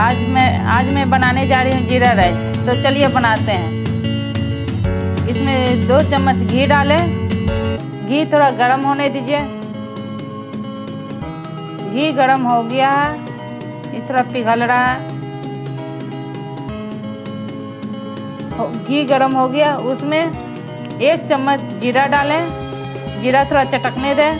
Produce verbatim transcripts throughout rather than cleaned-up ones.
आज मैं आज मैं बनाने जा रही हूँ जीरा राइस। तो चलिए बनाते हैं। इसमें दो चम्मच घी डालें। घी थोड़ा गर्म होने दीजिए। घी गर्म हो गया है, ये थोड़ा पिघल रहा है। घी गर्म हो गया, उसमें एक चम्मच जीरा डालें। जीरा थोड़ा चटकने दें।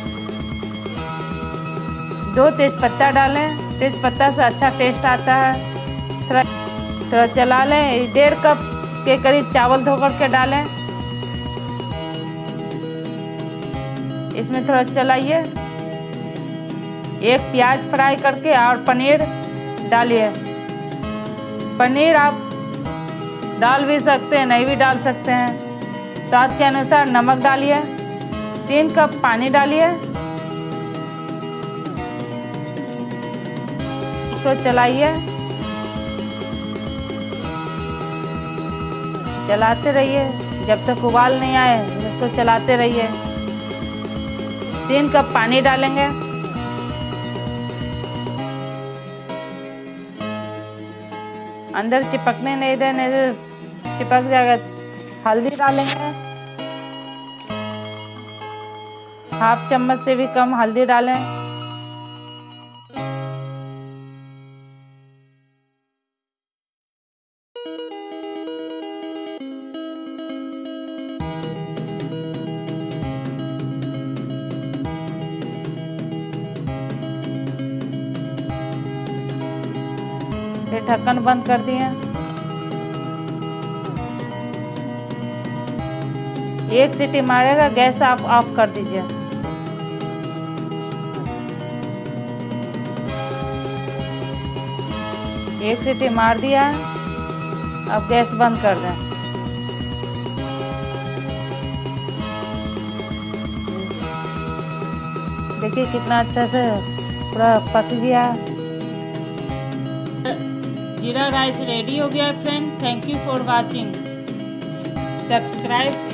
दो तेज़पत्ता डालें। तेज़पत्ता से अच्छा टेस्ट आता है। थोड़ा थोड़ा चला लें। डेढ़ कप के करीब चावल धो कर के डालें। इसमें थोड़ा चलाइए। एक प्याज फ्राई करके और पनीर डालिए। पनीर आप डाल भी सकते हैं, नहीं भी डाल सकते हैं। स्वाद के अनुसार नमक डालिए। तीन कप पानी डालिए। इसको चलाइए। चलाते रहिए जब तक उबाल नहीं आए। इसको चलाते रहिए। तीन कप पानी डालेंगे। अंदर चिपकने नहीं देने, चिपक जाएगा। हल्दी डालेंगे। हाफ चम्मच से भी कम हल्दी डालें। फिर ढक्कन बंद कर दिए। एक सीटी मारेगा, गैस आप ऑफ कर दीजिए। एक सीटी मार दिया, अब गैस बंद कर दें। देखिए कितना अच्छा से पूरा पक गया। जीरा राइस रेडी हो गया friend. Thank you for watching. Subscribe